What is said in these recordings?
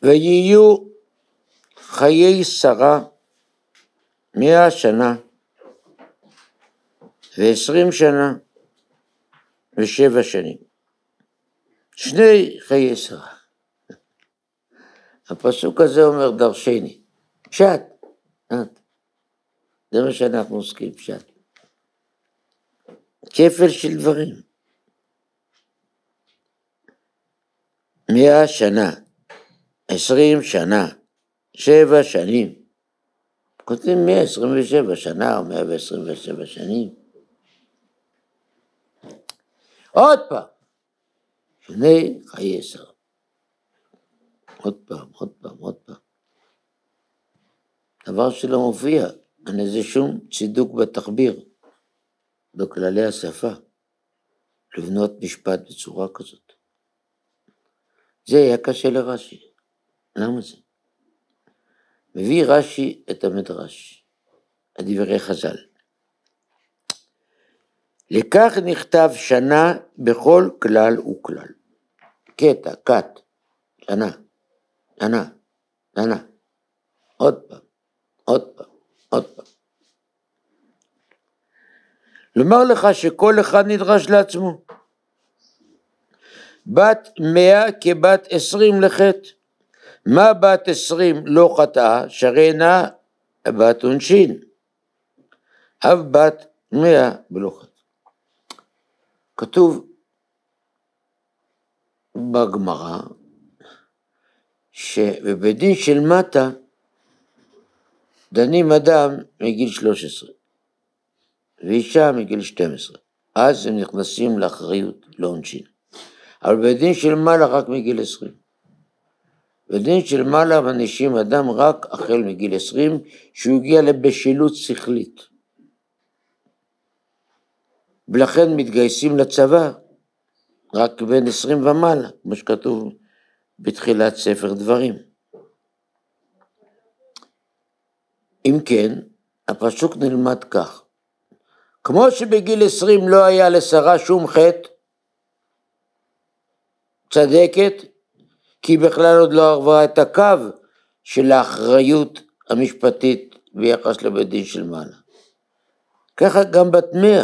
ויהיו חיי שרה 100 שנה ו20 שנה ו7 שנים. 2 חיי שרה. הפסוק הזה אומר דרשני, פשט, זה מה שאנחנו עוסקים, פשט. כפל של דברים. 100 שנה, 20 שנה, 7 שנים. כותבים 127 שנה או 127 שנים. עוד פעם, 2 חיי שרה. עוד פעם. דבר שלא מופיע, אין איזה שום צידוק בתחביר, בכללי השפה, לבנות משפט בצורה כזאת. זה היה קשה לרש"י. למה זה? מביא רש"י את המדרש, הדברי חז"ל. לכך נכתב שנה בכל כלל וכלל. קטע, קט, שנה. עוד פעם. לומר לך שכל אחד נדרש לעצמו. בת 100 כבת 20 לחטא. מה בת 20 לא חטאה? שהרי אינה בת עונשין. אף בת 100 בלא חטא. כתוב בגמרא שבבית דין של מטה דנים אדם מגיל 13 ואישה מגיל 12, אז הם נכנסים לאחריות, לא עונשין. אבל בבית דין של מעלה רק מגיל 20. בבית דין של מעלה מנישים אדם רק החל מגיל 20 שהוא הגיע לבשלות שכלית, ולכן מתגייסים לצבא רק בין 20 ומעלה, כמו שכתוב בתחילת ספר דברים. אם כן, הפסוק נלמד כך, כמו שבגיל 20 לא היה לשרה שום חטא, צדקת, כי בכלל עוד לא עברה את הקו של האחריות המשפטית ביחס לבית דין של מעלה. ככה גם בת 100,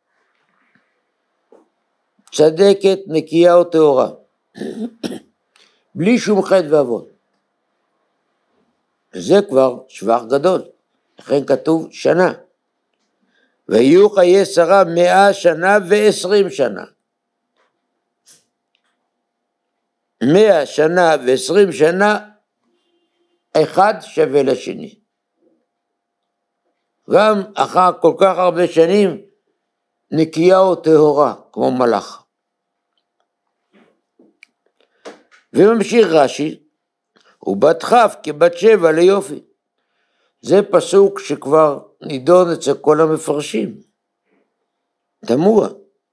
צדקת, נקייה או טהורה, בלי שום חטא ועוון. וזה כבר שבח גדול, לכן כתוב שנה. ויהיו חיי שרה 100 שנה ו20 שנה. 100 שנה ו20 שנה, אחד שווה לשני. גם אחר כל כך הרבה שנים, נקייה או טהורה, כמו מלאך. וממשיך רש"י, ובת כ' כבת 7 ליופי. זה פסוק שכבר נידון אצל כל המפרשים. תמוה.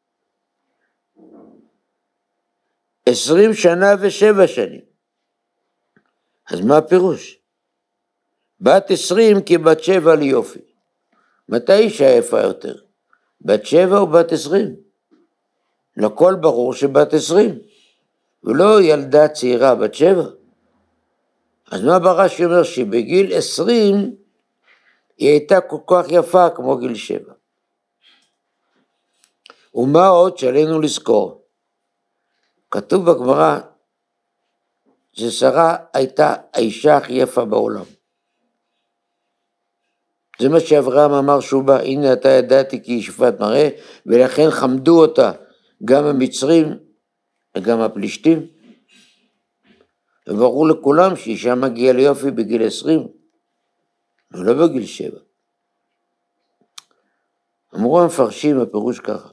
20 שנה ו7 שנים. אז מה הפירוש? בת 20 כבת 7 ליופי. מתי אישה יפה יותר? בת 7 או בת 20? לכל ברור שבת 20. ולא ילדה צעירה בת 7. אז מה ברש"י אומר? שבגיל 20 היא הייתה כל כך יפה כמו גיל 7. ומה עוד שעלינו לזכור? כתוב בגמרא ששרה הייתה האישה הכי יפה בעולם. זה מה שאברהם אמר שהוא בא, הנה אתה ידעתי כי היא יפת מראה, ולכן חמדו אותה גם המצרים וגם הפלישתים. וברור לכולם שאישה מגיעה ליופי בגיל 20, ולא בגיל 7. אמרו המפרשים הפירוש ככה,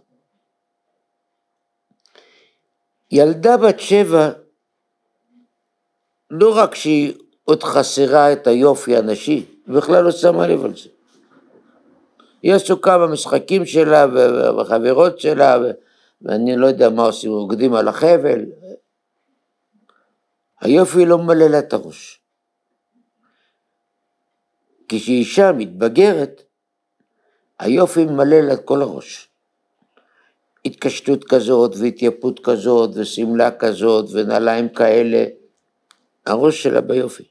ילדה בת 7, לא רק שהיא עוד חסרה את היופי הנשי, בכלל לא שמה לב על זה. היא עסוקה במשחקים שלה ובחברות שלה, ואני לא יודע מה עושים, רוקדים על החבל. היופי לא מלא לה את הראש. כשאישה מתבגרת, היופי מלא לה את כל הראש. התקשטות כזאת והתייפות כזאת וסמלה כזאת ונעליים כאלה. הראש שלה ביופי.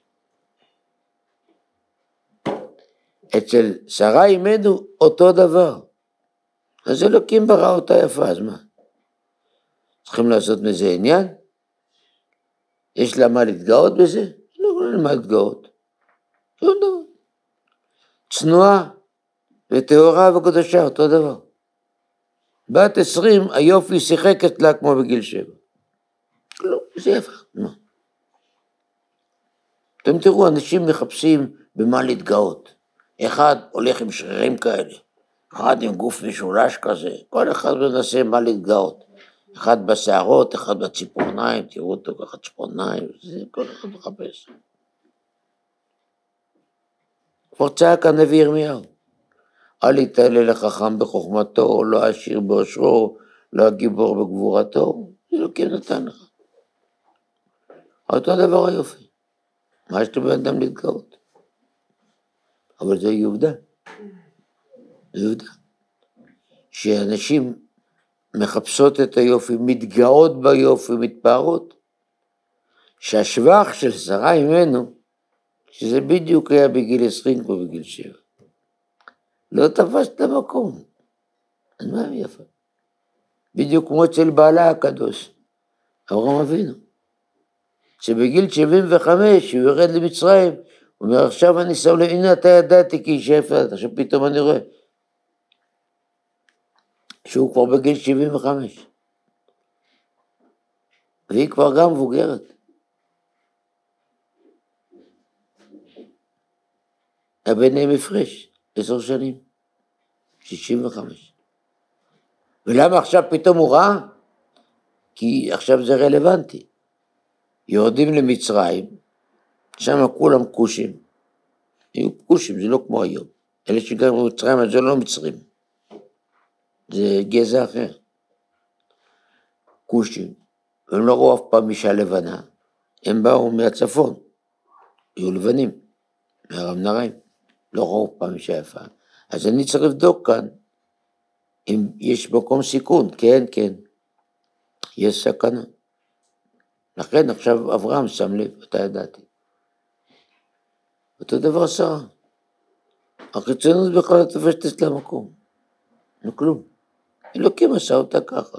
אצל שרה אימנו אותו דבר. אז אלוקים ברא אותה יפה, אז מה? צריכים לעשות מזה עניין? יש לה מה להתגאות בזה? לא מה להתגאות. שום דבר. צנועה וטהורה וקדושה, אותו דבר. בת 20, היופי שיחקת לה כמו בגיל 7. לא, זה יפה. מה? אתם תראו, אנשים מחפשים במה להתגאות. אחד הולך עם שרירים כאלה, אחד עם גוף משולש כזה, כל אחד מנסה מה להתגאות. אחד בשערות, אחד בציפורניים, תראו אותו ככה ציפורניים, זה כל אחד מחפש. כבר צעק הנביא ירמיהו, אל יתעלה לחכם בחוכמתו, לא עשיר באושרו, לא הגיבור בגבורתו, אלוקים נתן לך. אותו דבר היופי, מה יש לבן אדם להתגאות? אבל זה יהודה, זה יהודה. שאנשים מחפשות את היופי, מתגאות ביופי, מתפארות, שהשבח של שרה אימנו, שזה בדיוק היה בגיל 20 כמו בגיל 7, לא תפסת למקום. אז מה הם יפה? בדיוק כמו אצל בעלה הקדוש, אברהם אבינו, שבגיל 75 הוא יורד למצרים, הוא אומר עכשיו אני שם לב, הנה אתה ידעתי כי איש יפה, עכשיו פתאום אני רואה, שהוא כבר בגיל 75, והיא כבר גם מבוגרת. ביניהם הפרש, 10 שנים, 65. ולמה עכשיו פתאום הוא ראה? כי עכשיו זה רלוונטי. יורדים למצרים, שם כולם כושים. היו כושים, זה לא כמו היום. אלה שגרים במצרים, אז זה לא מצרים. זה גזע אחר. כושים. הם לא ראו אף פעם אישה לבנה. הם באו מהצפון. היו לבנים. מהרם נריים. לא ראו פעם אישה יפה. אז אני צריך לבדוק כאן, אם יש מקום סיכון, כן, כן. יש סכנה. לכן עכשיו אברהם שם לב, אתה ידעתי. אותו דבר שרה. החיצונות בכלל לא תופסת אצלה מקום. לא כלום. אלוקים עשה אותה ככה.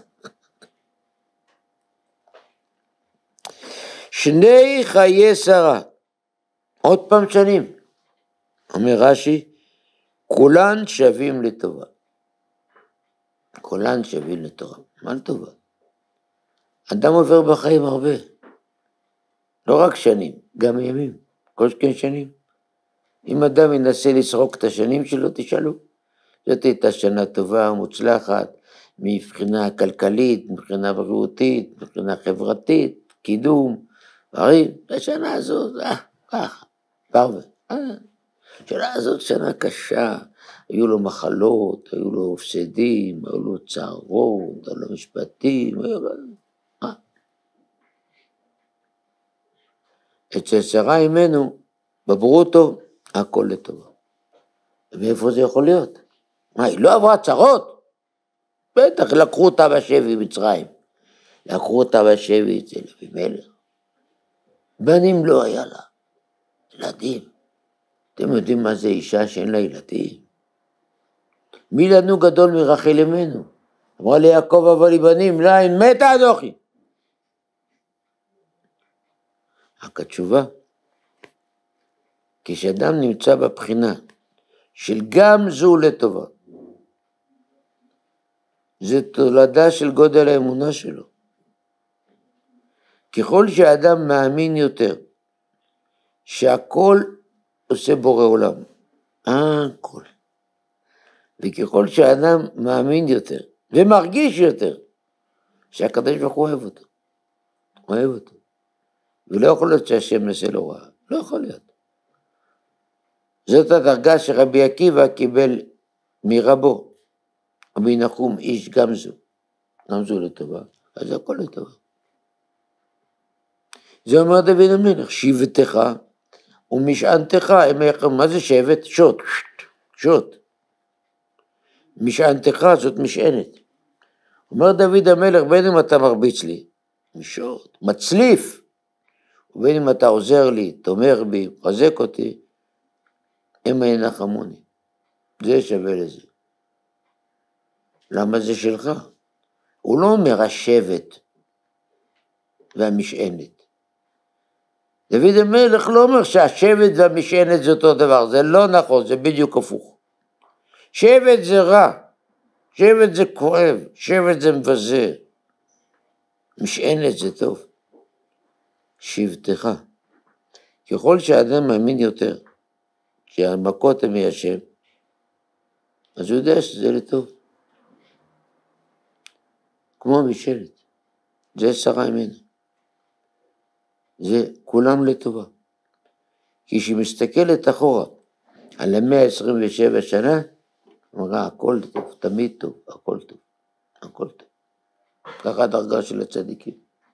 שני חיי שרה. עוד פעם שנים. אומר רש"י, כולן שווים לטובה. כולן שווים לטובה. מה לטובה? אדם עובר בחיים הרבה. לא רק שנים, גם ימים. כל שכן שנים. אם אדם ינסה לסרוק את השנים שלו, תשאלו. זאת הייתה שנה טובה, מוצלחת, מבחינה כלכלית, מבחינה בריאותית, מבחינה חברתית, קידום, דברים. השנה הזאת, ככה, פרווה. השנה הזאת שנה קשה, היו לו מחלות, היו לו הפסדים, היו לו צערות, היו לו משפטים, היו לו... אצל שרה אימנו, בברוטו, הכל לטובה. ואיפה זה יכול להיות? מה, היא לא עברה צרות? בטח, לקחו אותה בשבי מצרים. לקחו אותה בשבי אצל אבימלך. בנים לא היה לה, ילדים. אתם יודעים מה זה אישה שאין לה ילדים? מי לנו גדול מרחל אמנו? אמרה לי יעקב אבל לי בנים, לא, אין מתה אנוכי. רק התשובה, כשאדם נמצא בבחינה של גם זו לטובה, זה תולדה של גודל האמונה שלו. ככל שהאדם מאמין יותר, שהכל עושה בורא עולם, הכל. וככל שהאדם מאמין יותר, ומרגיש יותר, שהקדוש ברוך הוא אוהב אותו. הוא אוהב אותו. ולא יכול להיות שהשם נעשה לו רע. לא יכול להיות. זאת הדרגה שרבי עקיבא קיבל מרבו. רבי נחום איש גם זו לטובה. אז הכל לטובה. זה אומר דוד המלך, שבטך ומשענתך, מה זה שבט? שוט, שוט. משענתך זאת משענת. אומר דוד המלך, בין אם אתה מרביץ לי, משוט, מצליף, ובין אם אתה עוזר לי, תומך בי, מחזק אותי, הם ינחמוני. זה שווה לזה. למה זה שלך? הוא לא אומר השבט והמשענת. דוד המלך לא אומר שהשבט והמשענת זה אותו דבר, זה לא נכון, זה בדיוק הפוך. שבט זה רע, שבט זה כואב, שבט זה מבזה, משענת זה טוב. שבטך. ככל שהאדם מאמין יותר, שהמכות הם מהשם, אז הוא יודע שזה לטוב. כמו משענת, זה שרה ממנו. זה כולם לטובה. כי כשמסתכלת אחורה על 127 שנה, אמרה הכל טוב, תמיד טוב, הכל טוב, הכל טוב. ככה הדרגה של הצדיקים.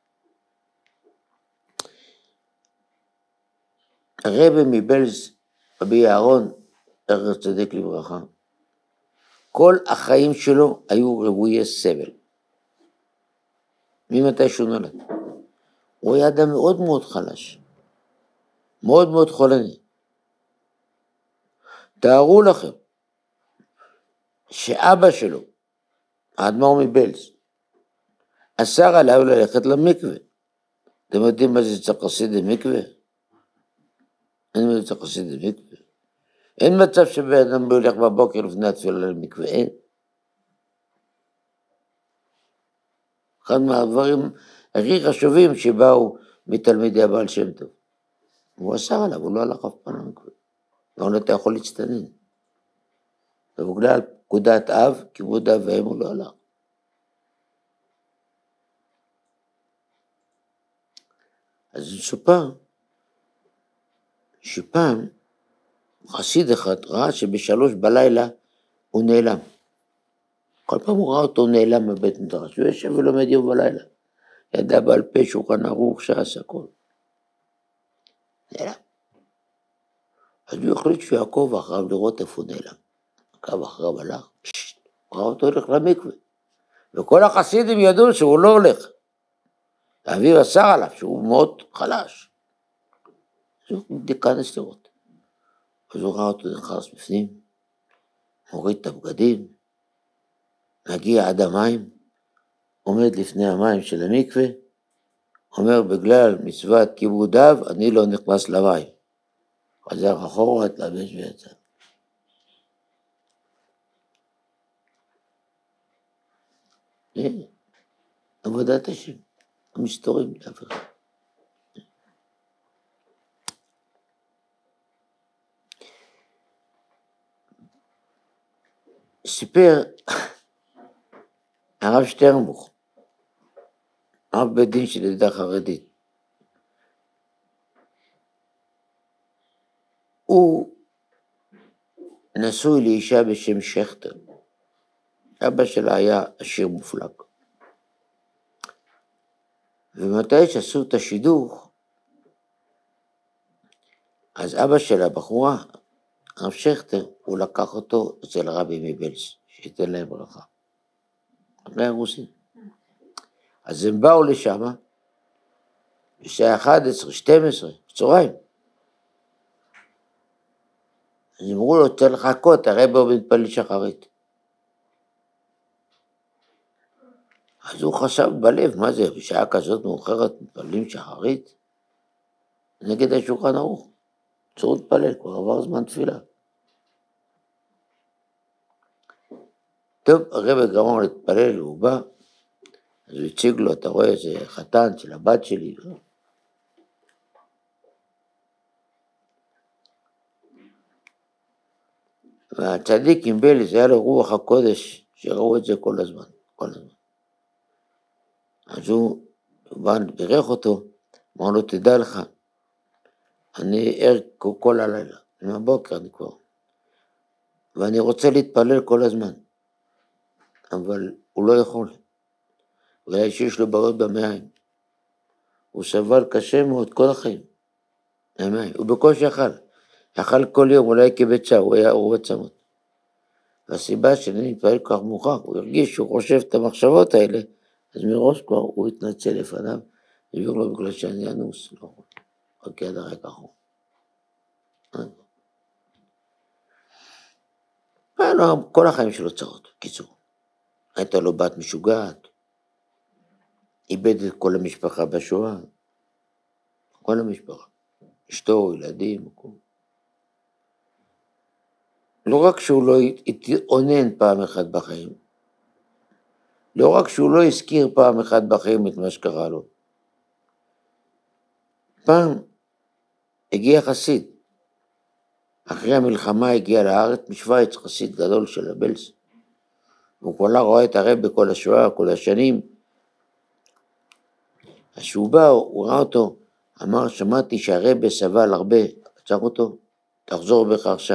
הרבי מבלז, רבי אהרון, זכר צדיק לברכה, כל החיים שלו היו רוויי סבל. ממתי שהוא נולד. הוא היה אדם מאוד מאוד חלש, מאוד מאוד חולני. תארו לכם, שאבא שלו, האדמו"ר מבלז, אסר עליו ללכת למקווה. אתם יודעים מה זה צריך חסיד למקווה? אין מה זה צריך חסיד למקווה. אין מצב שבן אדם הולך בבוקר לפני התפילה למקווה, אין. אחד מהדברים הכי חשובים שבאו מתלמידי הבעל שם טוב. הוא אסר עליו, הוא לא הלך אף פעם למקווה. ואומר, אתה יכול להצטנן. ובגלל פקודת אב, כיבוד אב ואם הוא לא הלך. אז סופר, שפעם חסיד אחד ראה שבשלוש בלילה הוא נעלם. כל פעם הוא ראה אותו נעלם מבית מדרש, הוא יושב ולומד יום ולילה. ידע בעל פה שולחן ערוך, ש"ס, הכל. נעלם. אז הוא החליט שהוא יעקוב אחריו לראות איפה הוא נעלם. עקב אחריו הלך, ראה אותו הולך למקווה. וכל החסידים ידעו שהוא לא הולך. האביב אסר עליו שהוא מאוד חלש. אז הוא דיקנס לראות. אז הוא ראה אותו נכנס בפנים, מוריד את הבגדים, מגיע עד המים, עומד לפני המים של המקווה, אומר בגלל מצוות כיבוד אב, אני לא נכנס למים. חזר אחורה, התלבש ויצא. עבודת השם, המסתורים לאף אחד. סיפר הרב שטרנבוך, הרב בית דין של עדה חרדית. הוא נשוי לאישה בשם שכטר. אבא שלה היה עשיר מופלג. ומתי שעשו את השידוך, אז אבא של הבחורה, הרב שכטר, הוא לקח אותו אצל הרבי מבלז, שייתן להם ברכה. אחרי הרוסים. אז הם באו לשם, בשעה 11, 12, בצהריים. אז אמרו לו, תן לחכות, הרבי הוא מתפלל שחרית. אז הוא חשב בלב, מה זה, בשעה כזאת מאוחרת מתפללים שחרית? נגד השולחן ערוך. צריך להתפלל, כבר עבר זמן תפילה. טוב, הרבי גמר להתפלל, הוא בא, אז הוא הציג לו, אתה רואה, זה חתן של הבת שלי. והצדיק עם בלז, היה לו רוח הקודש, שראו את זה כל הזמן, כל הזמן. אז הוא בא, בירך אותו, אמר לו, תדע לך, אני ער כל הלילה, מהבוקר אני כבר, ואני רוצה להתפלל כל הזמן, אבל הוא לא יכול, אולי שיש לו בעיות במעיים, הוא סבל קשה מאוד כל החיים, במעיים, הוא בקושי אכל כל יום, אולי כביצה, הוא היה עורבד צמות, והסיבה שאני מתפלל כל כך מאוחר, הוא הרגיש שהוא חושב את המחשבות האלה, אז מראש כבר הוא התנצל לפניו, הסביר לו בגלל שאני אנוס, לא יכול. רק יד הרקע אחורה. כל החיים שלו צרות, קיצור. הייתה לו בת משוגעת, איבד את כל המשפחה בשואה, כל המשפחה, אשתו, ילדים, הכל. לא רק שהוא לא התאונן פעם אחת בחיים, לא רק שהוא לא הזכיר פעם אחת בחיים את מה שקרה לו. פעם הגיע חסיד, אחרי המלחמה הגיע לארץ משוויץ, חסיד גדול של הבלס. הוא כולה רואה את הרב בכל השואה, כל השנים. אז שהוא בא, הוא ראה אותו, אמר, שמעתי שהרב סבל הרבה, עצר אותו, תחזור בך עכשיו.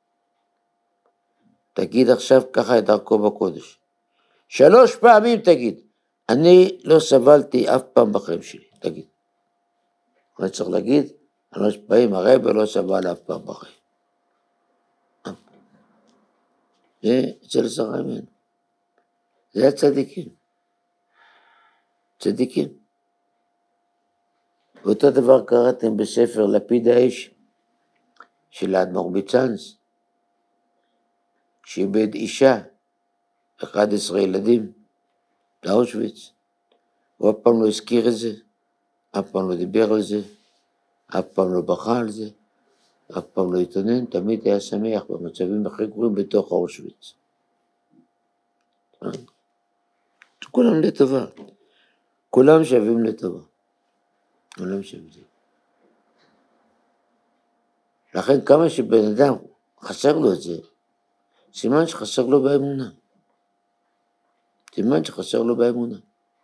תגיד עכשיו ככה את דרכו בקודש. 3 פעמים תגיד, אני לא סבלתי אף פעם בחיים שלי, תגיד. אני צריך להגיד, 3 פעמים הרב לא סבל אף פעם בחיים. זה אצל שרה ממנו. זה הצדיקים. צדיקים. ואותו דבר קראתם בספר לפיד האש של האדמו"ר מצאנז, שאיבד אישה, 11 ילדים, לאושוויץ. הוא אף פעם לא הזכיר את זה, אף פעם לא דיבר על זה, אף פעם לא בכה על זה, אף פעם לא התעונן, תמיד היה שמח במצבים הכי גרועים בתוך אושוויץ. כולם לטובה, כולם שווים לטובה, כולם שווים לטובה. לכן כמה שבן אדם חסר לו את זה, סימן שחסר לו באמונה. סימן שחסר לו באמונה.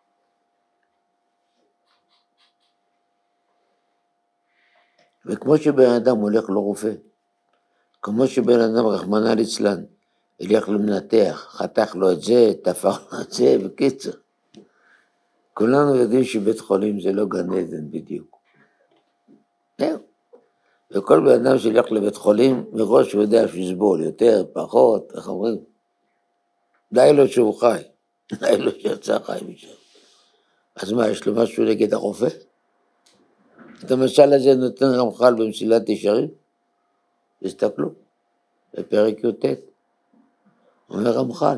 וכמו שבן אדם הולך לרופא, כמו שבן אדם רחמנא ליצלן, הלך למנתח, חתך לו את זה, תפח לו את זה, בקיצור. כולנו יודעים שבית חולים זה לא גן עדן בדיוק. זהו. וכל בן אדם שהלך לבית חולים, מראש הוא יודע שיסבול יותר, פחות, איך אומרים? די לו שהוא חי, די לו שיצא חי משם. אז מה, יש לו משהו נגד הרופא? את המשל הזה נותן רמח"ל במסילת ישרים? תסתכלו, בפרק י"ט. אומר רמח"ל,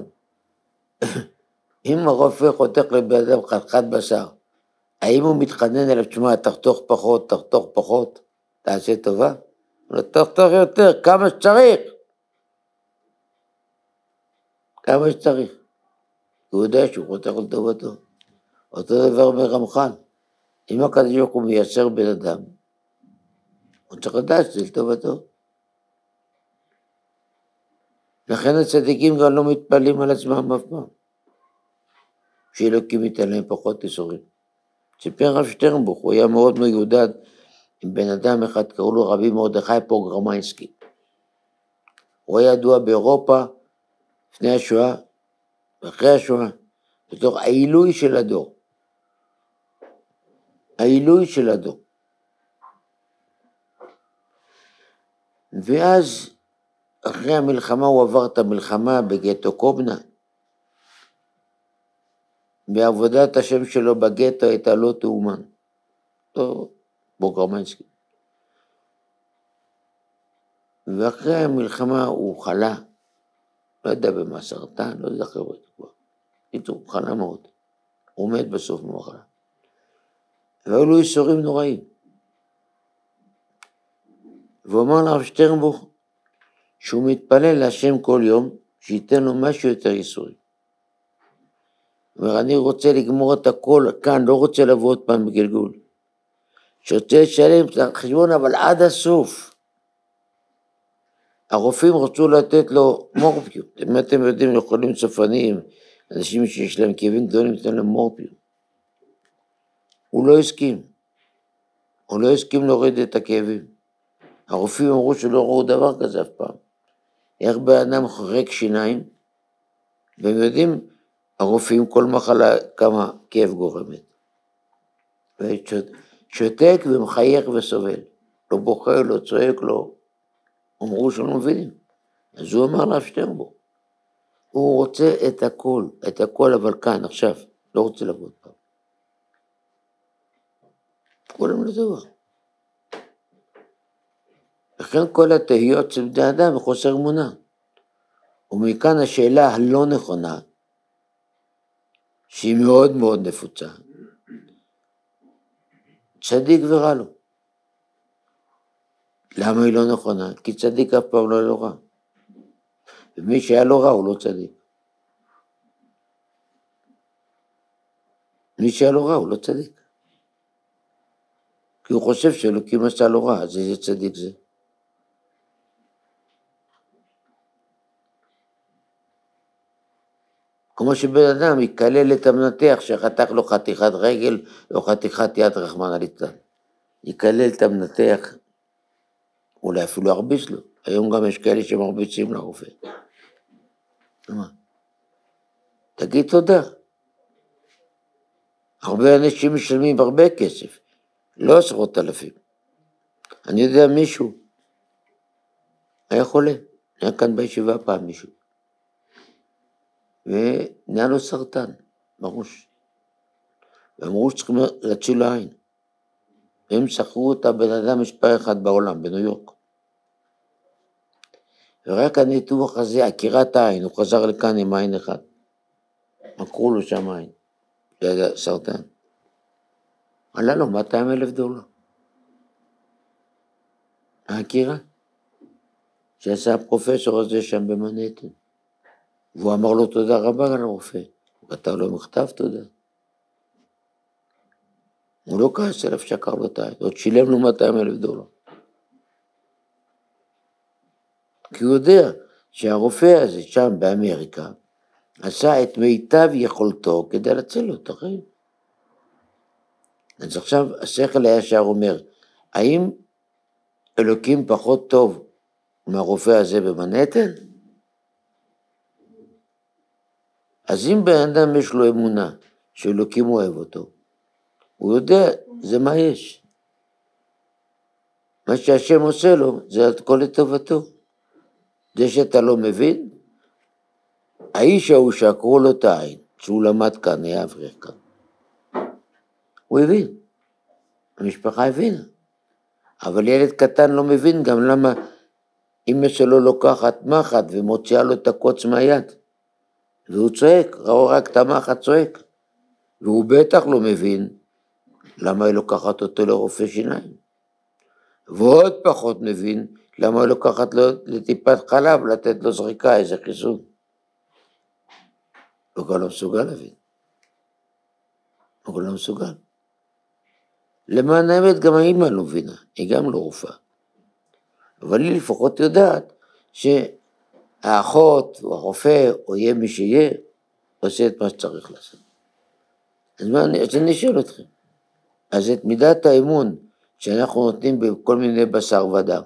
אם הרופא חותך לבן אדם חתיכת בשר, האם הוא מתחנן אליו, תשמע, תחתוך פחות, תעשה טובה? הוא תחתוך יותר, כמה שצריך. כמה שצריך. הוא יודע שהוא חותך לטובתו. אותו דבר אומר רמח"ל, אם הקדוש ברוך הוא מייסר בן אדם, הוא צריך לדעת שזה לטובתו. לכן הצדיקים גם לא מתפללים על עצמם אף פעם. שאלוקים ייתן להם פחות ייסורים. סיפר רב שטרנבוך, הוא היה מאוד מיודד עם בן אדם אחד, קראו לו רבי מרדכי פוגרמיינסקי. הוא היה ידוע באירופה לפני השואה ואחרי השואה, בתור העילוי של הדור. העילוי של הדור. ואז אחרי המלחמה הוא עבר את המלחמה בגטו קובנה. בעבודת השם שלו בגטו הייתה לא תאומן. לא פוגרמיינסקי. ואחרי המלחמה הוא חלה, לא יודע במה, סרטן, לא יודע אחרת כבר. הוא חלה מאוד. הוא מת בסוף ממחלה. והיו לו ייסורים נוראים. והוא אמר לרב שטרנבוך, שהוא מתפלל להשם כל יום, שייתן לו משהו יותר ייסורים. הוא אומר, אני רוצה לגמור את הכל כאן, לא רוצה לבוא עוד פעם בגלגול. שרוצה לשלם את החשבון, אבל עד הסוף. הרופאים רצו לתת לו מורפיום. אם אתם יודעים, לחולים סופניים, אנשים שיש להם כאבים גדולים, ניתן להם מורפיום. הוא לא הסכים. הוא לא הסכים להוריד את הכאבים. הרופאים אמרו שלא ראו דבר כזה אף פעם. איך באדם חורק שיניים, והם יודעים, הרופאים כל מחלה כמה כאב גורמת. ושותק ומחייך וסובל. לא בוכה, לא צועק, לא. אמרו שלא מבינים. אז הוא אמר לרב שטרנבוך. הוא רוצה את הכל, אבל כאן, עכשיו. לא רוצה לבוא פעם. כולם לטובה. לכן כל התהיות של בני אדם בחוסר אמונה. ומכאן השאלה הלא נכונה, שהיא מאוד מאוד נפוצה. צדיק ורע לו. למה היא לא נכונה? כי צדיק אף פעם לא היה לו רע. ומי שהיה לו רע הוא לא צדיק. מי שהיה לו רע הוא לא צדיק. כי הוא חושב שאלוקים עשה לו רע, אז איזה צדיק זה? כמו שבן אדם יקלל את המנתח שחתך לו חתיכת רגל או חתיכת יד רחמנא ליצלן. יקלל את המנתח, אולי אפילו ירביץ לו. היום גם יש כאלה שמרביצים לרופא. מה? תגיד תודה. הרבה אנשים משלמים הרבה כסף, לא 10,000. אני יודע מישהו, היה חולה, היה כאן בישיבה פעם מישהו. ונהיה לו סרטן בראש. ואמרו שצריכים להציל לעין. והם שכרו אותה בן אדם מספר אחד בעולם, בניו יורק. ורק הניתוח הזה, עקירת העין, הוא חזר לכאן עם עין אחד. עקרו לו שם עין. זה היה סרטן. עלה לו $200,000. העקירה. שעשה הפרופסור הזה שם במנהטן. והוא אמר לו תודה רבה על הרופא, הוא כתב לו מכתב תודה. הוא לא כעס אליו שקר לו את העין, עוד שילם לו $200,000. כי הוא יודע שהרופא הזה שם באמריקה, עשה את מיטב יכולתו כדי להציל לו את החיים. אז עכשיו השכל הישר אומר, האם אלוקים פחות טוב מהרופא הזה במנהטן? אז אם בן אדם יש לו אמונה שאלוקים אוהב אותו, הוא יודע, זה מה יש. מה שהשם עושה לו, זה הכל לטובתו. זה שאתה לא מבין, האיש ההוא שעקרו לו את העין, שהוא למד כאן, היה אברך כאן. הוא הבין, המשפחה הבינה. אבל ילד קטן לא מבין גם למה אמא שלו לוקחת מחט ומוציאה לו את הקוץ מהיד. והוא צועק, ראו רק את המחט צועק. והוא בטח לא מבין למה היא לוקחת אותו לרופא שיניים. ועוד פחות מבין למה היא לוקחת לו לטיפת חלב, לתת לו זריקה, איזה חיסון. הוא גם לא מסוגל להבין. הוא גם לא מסוגל. למען האמת גם האמא לא מבינה, היא גם לא רופאה. אבל היא לפחות יודעת שהאחות או הרופא או יהיה מי שיהיה, עושה את מה שצריך לעשות. אז אני שואל אתכם, אז את מידת האמון שאנחנו נותנים בכל מיני בשר ודם,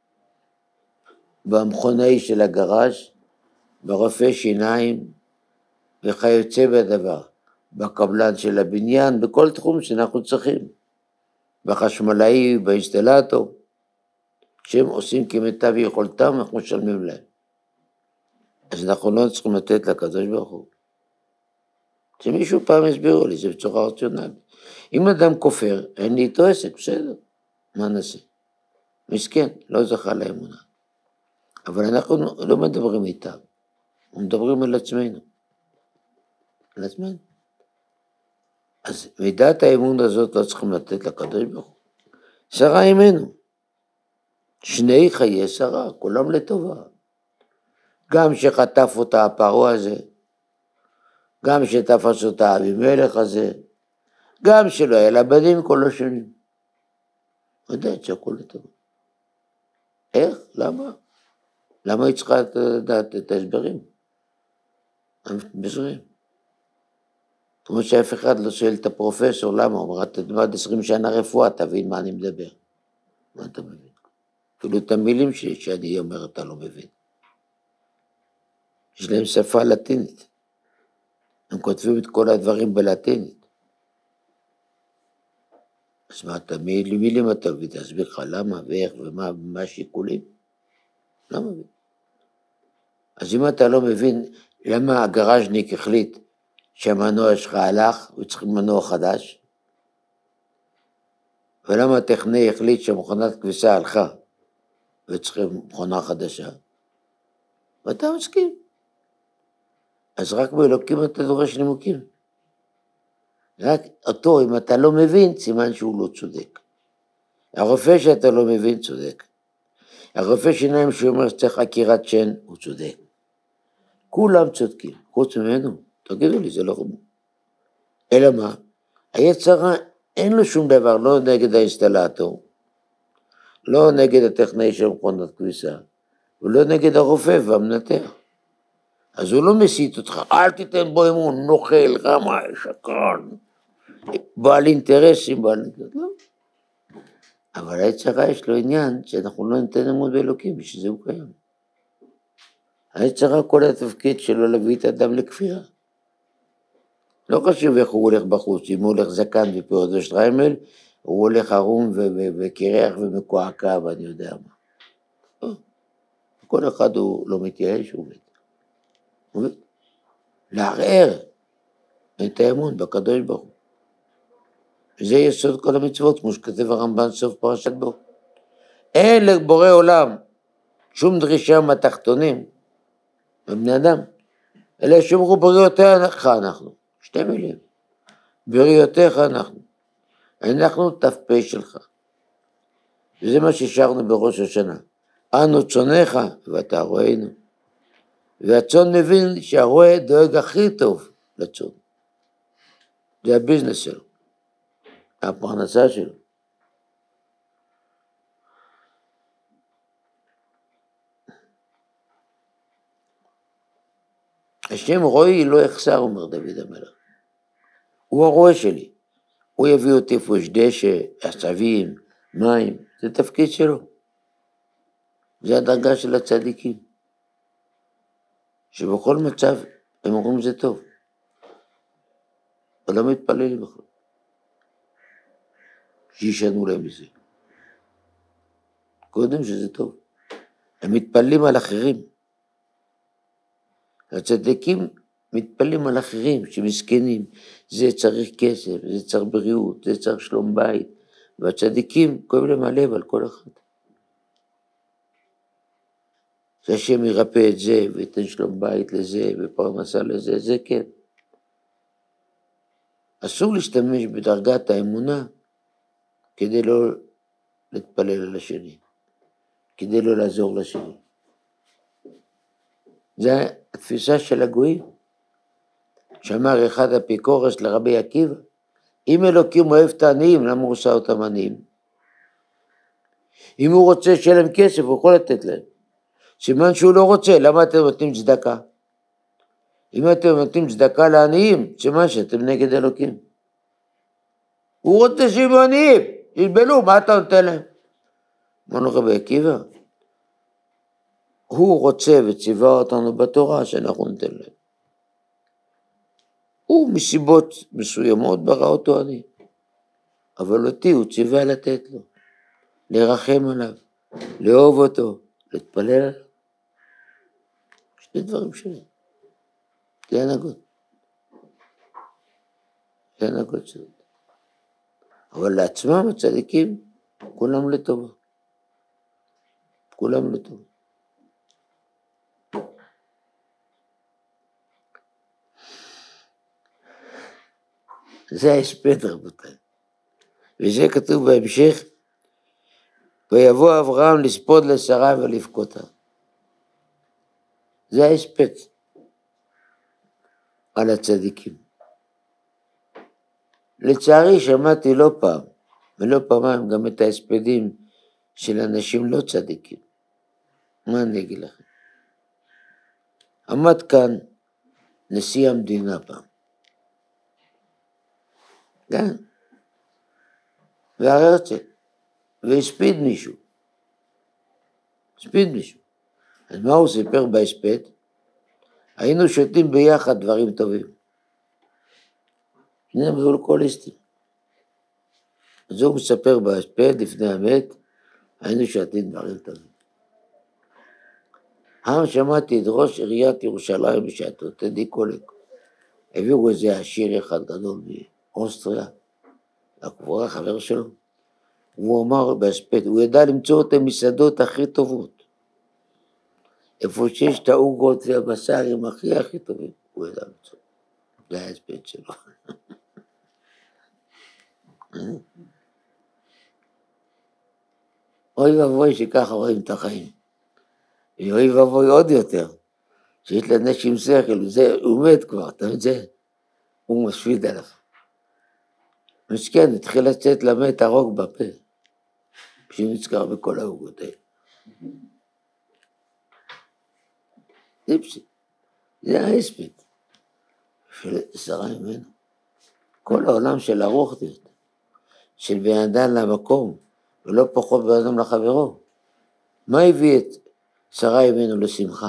במכונאי של הגראז', ברופא שיניים וכיוצא בדבר, בקבלן של הבניין, בכל תחום שאנחנו צריכים, בחשמלאי, באינסטלטור, שהם עושים כמיטב יכולתם, אנחנו משלמים להם. אז אנחנו לא צריכים לתת לקדוש ברוך הוא. שמישהו פעם הסבירו לי, זה בצורה רציונלית. אם אדם כופר, אין לי איתו עסק, בסדר, מה נעשה? מסכן, לא זכה לאמונה. אבל אנחנו לא מדברים איתם, אנחנו מדברים על עצמנו. על עצמנו. אז מידת האמון הזאת לא צריכים לתת לקדוש ברוך הוא. שרה אימנו. שני חיי שרה, כולם לטובה. גם שחטף אותה הפרעה הזה, גם שתפס אותה אבימלך הזה, גם שלא היה לה בנים כל השנים. יודעת שהכל לטובה. איך? למה? למה היא צריכה לדעת את ההסברים? בסברים. כמו שאף אחד לא שואל את הפרופסור, למה? הוא אומר, אתה תלמד 20 שנה רפואה, תבין מה אני מדבר. מה אתה מבין? אפילו את המילים שאני אומר, אתה לא מבין. יש להם שפה לטינית. הם כותבים את כל הדברים בלטינית. אז מה אתה, מילים אתה מבין? תסביר לך למה ואיך ומה השיקולים? לא מבין. אז אם אתה לא מבין למה הגראז'ניק החליט שהמנוע שלך הלך וצריך מנוע חדש, ולמה הטכנאי החליט שמכונת כביסה הלכה וצריכים מכונה חדשה, ואתה מסכים. אז רק באלוקים אתה דורש נימוקים. רק אותו, אם אתה לא מבין, סימן שהוא לא צודק. הרופא שאתה לא מבין צודק. הרופא שיניים שאומר שצריך עקירת שן, הוא צודק. כולם צודקים, חוץ ממנו. תגידו לי, זה לא חמור. אלא מה? היצר אין לו שום דבר, לא נגד האינסטלטור, לא נגד הטכנאי של מכונת כביסה, ולא נגד הרופא והמנתח. אז הוא לא מסית אותך, אל תיתן בו אמון, נוכל, רמה, שקרן, בעל אינטרסים, לא. אבל היצר יש לו עניין שאנחנו לא ניתן אמון באלוקים, בשביל זה הוא קיים. היצר כל התפקיד שלו להביא את האדם לכפירה. לא חשוב איך הוא הולך בחוץ, אם הוא הולך זקן ופירות ושטריימל, הוא הולך ערום וקרח ומקועקע ואני יודע מה. כל אחד הוא לא מתייאש, הוא עובד. לערער את האמון בקדוש ברוך הוא. וזה יסוד כל המצוות, כמו שכתב הרמב"ן סוף פרשת בו. אין לבורא עולם שום דרישה מהתחתונים, בבני אדם, אלא שאומרו בריאותיך אנחנו. שתי מילים. בריאותיך אנחנו ת"פ שלך. וזה מה ששרנו בראש השנה. אנו צונך ואתה רואינו. והצון מבין שהרועה דואג הכי טוב לצון. זה הביזנס שלו. הפרנסה שלו. השם רואי לא יחסר, אומר דוד המלך. הוא הרועה שלי. הוא יביא אותי איפה יש דשא, עצבים, מים. זה תפקיד שלו. זה הדרגה של הצדיקים. שבכל מצב הם אומרים זה טוב. אבל לא מתפללים בכלל. שישנו להם מזה. קודם שזה טוב. הם מתפללים על אחרים. הצדיקים מתפללים על אחרים שמסכנים. זה צריך כסף, זה צריך בריאות, זה צריך שלום בית. והצדיקים כואב להם הלב על כל אחד. שהשם ירפא את זה ויתן שלום בית לזה ופרנסה לזה, זה כן. אסור להשתמש בדרגת האמונה כדי לא להתפלל על השני, כדי לא לעזור לשני. זה התפיסה של הגויים. שאמר אחד אפיקורס לרבי עקיבא, אם אלוקים אוהב את העניים, למה הוא עושה אותם עניים? אם הוא רוצה שיהיה להם כסף, הוא יכול לתת להם. סימן שהוא לא רוצה, למה אתם נותנים צדקה? אם אתם נותנים צדקה לעניים, סימן שאתם נגד אלוקים. הוא רוצה שיהיו עניים, ילבלו, מה אתה נותן להם? אמרנו רבי עקיבא, הוא רוצה וציווה אותנו בתורה שאנחנו ניתן להם. הוא מסיבות מסוימות ברא אותו עני, אבל אותי הוא ציווה לתת לו, לרחם עליו, לאהוב אותו, להתפלל עליו. שני דברים שלי. זה הנהגות. זה הנהגות שלי. אבל לעצמם הצדיקים, כולם לטובה. כולם לטובה. זה ההספד רבותיי. וזה כתוב בהמשך, ויבוא אברהם לספוד לשרה ולבכותה. זה ההספד על הצדיקים. לצערי שמעתי לא פעם, ולא פעמיים גם את ההספדים של אנשים לא צדיקים. מה אני אגיד לכם? עמד כאן נשיא המדינה פעם. כן. והרצל. והספיד מישהו. הספיד מישהו. אז מה הוא סיפר בהספד? היינו שותים ביחד דברים טובים. שניהם היו אלכוהוליסטים. אז הוא מספר בהספד לפני המת, היינו שותים דברים טובים. שמעתי את ראש עיריית ירושלים בשעתו, טדי קולק. הביאו איזה עשיר אחד גדול מאוסטריה, הקבורה חבר שלו. הוא אמר בהספד, הוא ידע למצוא את המסעדות הכי טובות. איפה שיש את העוגות והבשרים הכי טובים, הוא ידע למצוא. זה היה ההספד שלו. אוי ואבוי שככה רואים את החיים. ואוי ואבוי עוד יותר, שיש לאנשים שכל, הוא מת כבר, אתה יודע זה? הוא משפיד עליו. משכן, התחיל לצאת למת הרוג בפה, שנזכר בכל העוגות האלה. זה ההספד של שרה ממנו. כל העולם של הרוחניות, של בן אדם למקום, ולא פחות בן אדם לחברו. מה הביא את שרה ממנו לשמחה?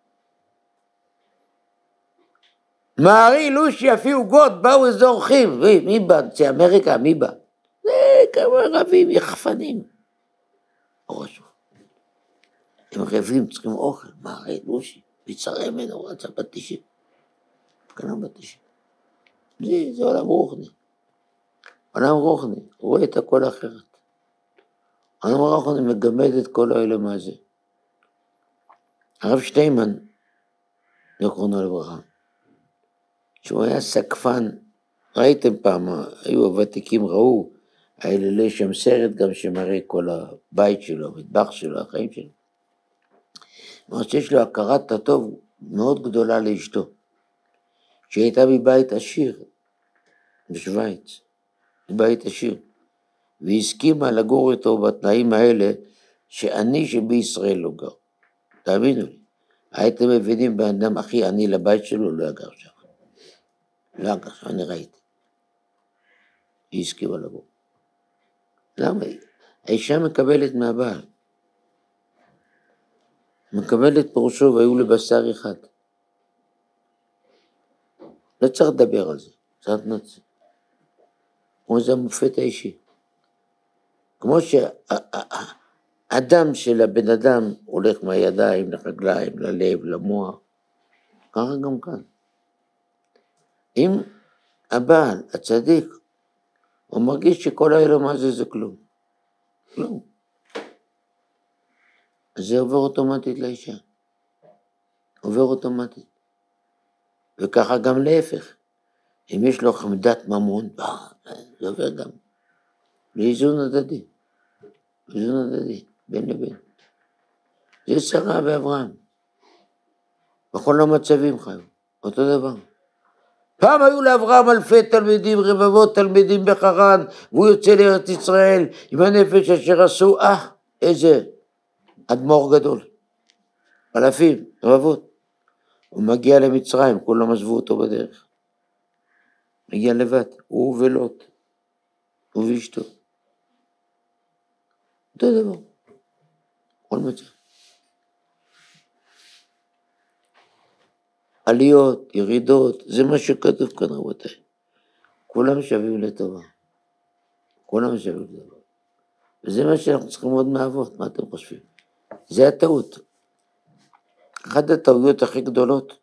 מערי לושי אפילו עוגות, באו איזה אורחים, מי בא? זה אמריקה, מי בא? זה כמה רבים, יחפנים. לא חשוב. הם רבים, צריכים אוכל, מערי לושי, ויצרה ממנו, רצה בתישים. קנה בתישים. זה עולם רוחני. עולם רוחני, הוא רואה את הכל אחרת. עולם רוחני מגמד את כל העולם הזה. הרב שטיימן, זכרונו לברכה, שהוא היה סקפן, ראיתם פעם, היו הוותיקים ראו, האלה שם סרט גם שמראה כל הבית שלו, המטבח שלו, החיים שלו. זאת שיש לו הכרת הטוב מאוד גדולה לאשתו, שהיא הייתה מבית עשיר, בשוויץ, בבית עשיר, והיא הסכימה לגור איתו בתנאים האלה, שאני שבישראל לא גר. תאמינו לי, הייתם מבינים באדם הכי עני לבית שלו, לא יגר שם. לא יגר שם, אני ראיתי. היא הסכימה לגור. למה? האישה מקבלת מהבעל. מקבלת פירושו והיו לבשר אחד. לא צריך לדבר על זה, צריך נוצא. כמו זה המופת האישי. כמו שהאדם של הבן אדם הולך מהידיים לרגליים, ללב, למוח, ככה גם כאן. אם הבעל, הצדיק, הוא מרגיש שכל העולם הזה זה כלום. כלום. אז זה עובר אוטומטית לאישה. עובר אוטומטית. וככה גם להפך. אם יש לו חמדת ממון, זה עובר גם. לאיזון הדדי. איזון הדדי, בין לבין. זה שרה ואברהם. בכל המצבים חיו, אותו דבר. פעם היו לאברהם אלפי תלמידים, רבבות תלמידים בחרן, והוא יוצא לארץ ישראל עם הנפש אשר עשו, איזה אדמו"ר גדול. אלפים, רבבות. הוא מגיע למצרים, כולם עזבו אותו בדרך. מגיע לבד, הוא ולוט, הוא ואשתו. אותו דבר, כל מצב. עליות, ירידות, זה מה שכתוב כאן רבותיי. כולם שווים לטובה. כולם שווים לטובה. וזה מה שאנחנו צריכים עוד מאבות, מה אתם חושבים? זה הטעות. אחת הטעויות הכי גדולות,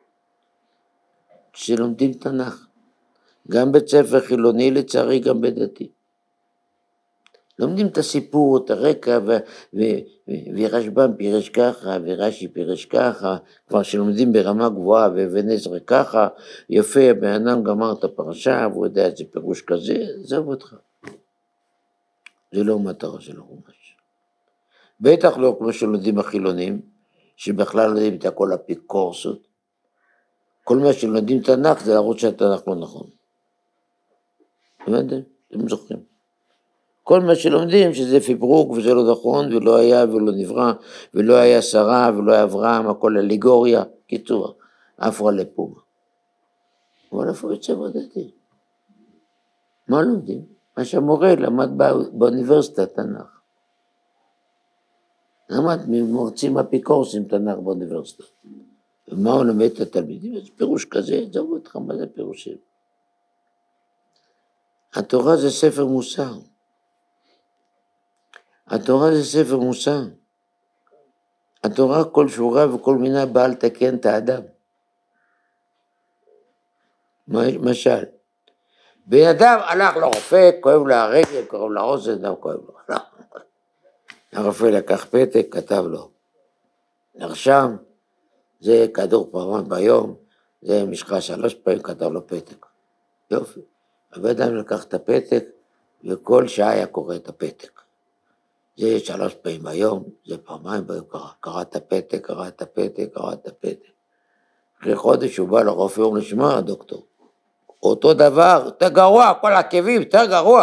שלומדים תנ"ך. גם בית ספר חילוני לצערי, גם בדתי. לומדים את הסיפור, את הרקע, ורשב"ם פירש ככה, ורש"י פירש ככה, כבר שלומדים ברמה גבוהה, ואבן עזרא ככה, יפה, הבן אדם גמר את הפרשה, והוא יודע איזה פירוש כזה, עזוב אותך. זה לא מטרה של החומש. בטח לא כמו שלומדים החילונים, שבכלל לא יודעים את הכל אפיקורסות. כל מה שלומדים תנ"ך זה להראות שהתנ"ך לא נכון. הבנתם? אתם זוכרים. כל מה שלומדים שזה פיברוק וזה לא נכון ולא היה ולא נברא ולא היה שרה ולא היה אברהם, הכל אליגוריה, קיצור, אפרה לפומה. אבל איפה יוצא בדתי? מה לומדים? מה שהמורה למד באוניברסיטה תנ"ך. למד ממורצים אפיקורסים תנ"ך באוניברסיטה. ומה הוא לומד את התלמידים? זה פירוש כזה, זהו אותך, מה זה פירושים? התורה זה ספר מוסר. התורה זה ספר מוסר. התורה כל שורה וכל מינה באה לתקן את האדם. משל, בן אדם הלך לרופא, כואב לו הרגל, כואב לו האוזן, לא כואב לו. הרופא לקח פתק, כתב לו, נרשם, זה כדור פעמיים ביום, זה משחה 3 פעמים, כתב לו פתק. יופי. הבן אדם לקח את הפתק, וכל שעה היה קורא את הפתק. זה 3 פעמים ביום, זה פעמיים ביום, קרא את הפתק, קרא את הפתק, קרא את הפתק. אחרי חודש הוא בא לרופא, הוא נשמע, דוקטור, אותו דבר, יותר גרוע, כל הכאבים, יותר גרוע.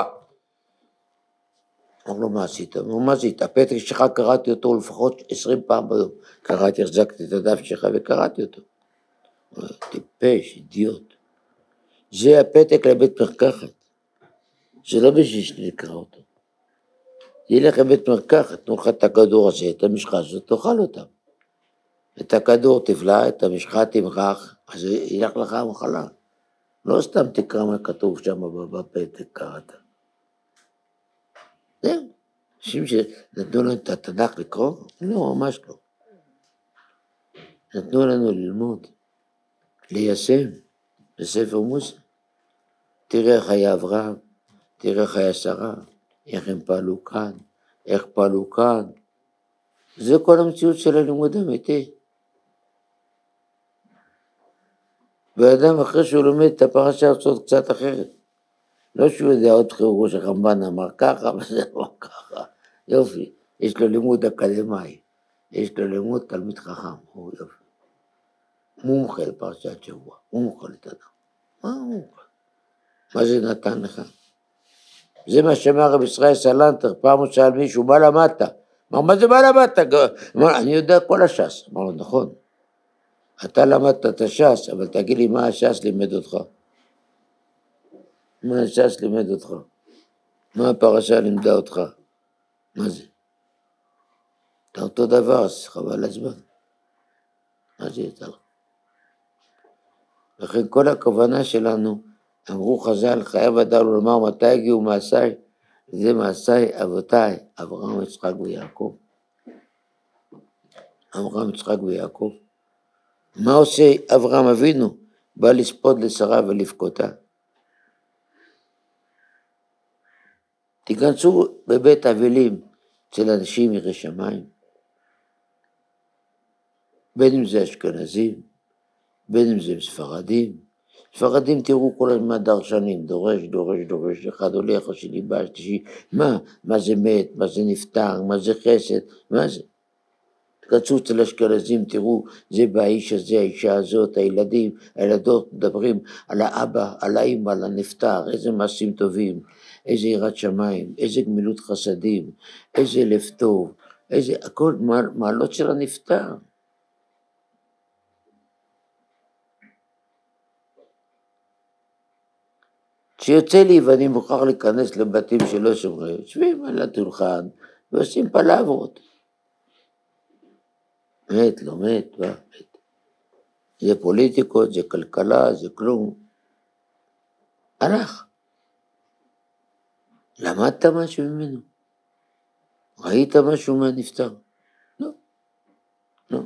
אמר לו, מה עשית? אמר לו, מה עשית? הפתק שלך קראתי אותו לפחות 20 פעם ביום. קראתי, החזקתי את הדף שלך וקראתי אותו. טיפש, אידיוט. זה הפתק לבית מרקחת. זה לא בשביל שנקרא אותו. ילך לבית מרקחת, תנו לך את הכדור הזה, את המשחה הזאת, תאכל אותם. את הכדור תבלע, את המשחה תמרח, אז ילך לך המחלה. לא סתם תקרא מה כתוב שם בפתק, קראת. זהו. אנשים שנתנו לנו את התנ"ך לקרוא? לא, ממש לא. נתנו לנו ללמוד, ליישם, בספר מוסה. תראה איך היה אברהם, תראה איך היה שרה, איך הם פעלו כאן, איך פעלו כאן. זה כל המציאות של הלימוד האמיתי. ואדם אחרי שהוא לומד את הפרשה הזאת קצת אחרת. לא שהוא יודע עוד חירוש הרמב"ן אמר ככה וזה לא ככה. יופי, יש לו לימוד אקדמי, יש לו לימוד תלמיד חכם, הוא יופי. מומחה לפרשת שבוע, מומחה לתנ"ך. מה מומחה? מה זה נתן לך? זה מה שאמר רב ישראל סלנטר, פעם הוא שאל מישהו, מה למדת? אמר, מה זה מה למדת? אמר, אני יודע כל הש"ס. אמר לו, נכון. אתה למדת את הש"ס, אבל תגיד לי מה הש"ס לימד אותך. מה הש"ס לימד אותך? מה הפרשה לימדה אותך? מה זה? אתה אותו דבר, אז חבל הזמן. מה זה יותר? לכן כל הכוונה שלנו, אמרו חז"ל, חייב אדם לומר מתי הגיעו מעשיי, זה מעשיי אבותיי, אברהם, יצחק ויעקב. אברהם, יצחק ויעקב. מה עושה אברהם אבינו? בא לספוד לשרה ולבכותה. תיכנסו בבית אבלים אצל אנשים יראי שמיים, בין אם זה אשכנזים, בין אם זה ספרדים. ספרדים תראו כל הזמן דרשנים, דורש, אחד הולך, השני בא, השלישי, מה זה מת, מה זה נפטר, מה זה חסד, מה זה? תכנסו אצל אשכנזים, תראו, זה באיש הזה, האישה הזאת, הילדים, הילדות, מדברים על האבא, על האמא, על הנפטר, איזה מעשים טובים, איזה יראת שמיים, איזה גמילות חסדים, איזה לב טוב, איזה, הכל מעלות של הנפטר. כשיוצא לי ואני מוכרח להיכנס לבתים שלא שומרים, יושבים על הדולחן ועושים פלברות. מת, לא מת, מת. זה פוליטיקות, זה כלכלה, זה כלום. הלך. למדת משהו ממנו? ראית משהו מהנפטר? לא. לא.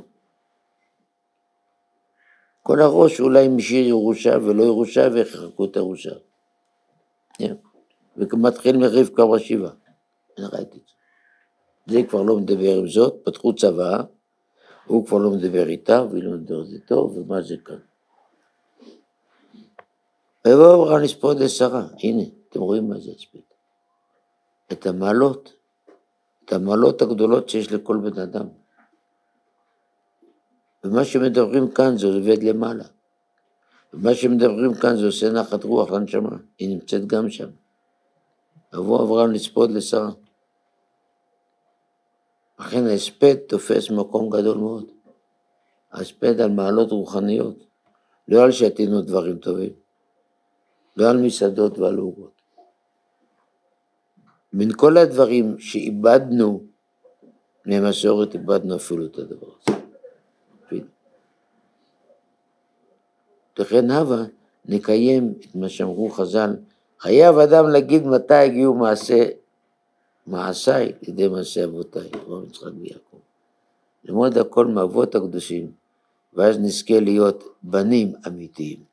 כל הראש אולי משאיר ירושה ולא ירושה והחרקו את הירושה. ומתחיל מרבקה ושבעה. אני ראיתי את זה. זה כבר לא מדבר עם זאת, פתחו צבא, הוא כבר לא מדבר איתה, והיא לא מדברת איתו, ומה זה כאן? ובואו אברהם לספוד לשרה, הנה, אתם רואים מה זה הספד. את המעלות הגדולות שיש לכל בן אדם. ומה שמדברים כאן זה עובד למעלה. ומה שמדברים כאן זה עושה נחת רוח לנשמה, היא נמצאת גם שם. עבור אברהם לספוד לשרה. לכן ההספד תופס מקום גדול מאוד. ההספד על מעלות רוחניות, לא על שתינו דברים טובים, לא על מסעדות ועל עוגות. בין כל הדברים שאיבדנו מהמסורת, איבדנו אפילו את הדבר הזה. לכן הווה נקיים את מה שאמרו חז"ל, חייב אדם להגיד מתי הגיעו מעשיי לידי מעשי אבותיי, אברהם, יצחק ויעקב. ללמוד הכל מאבות הקדושים, ואז נזכה להיות בנים אמיתיים.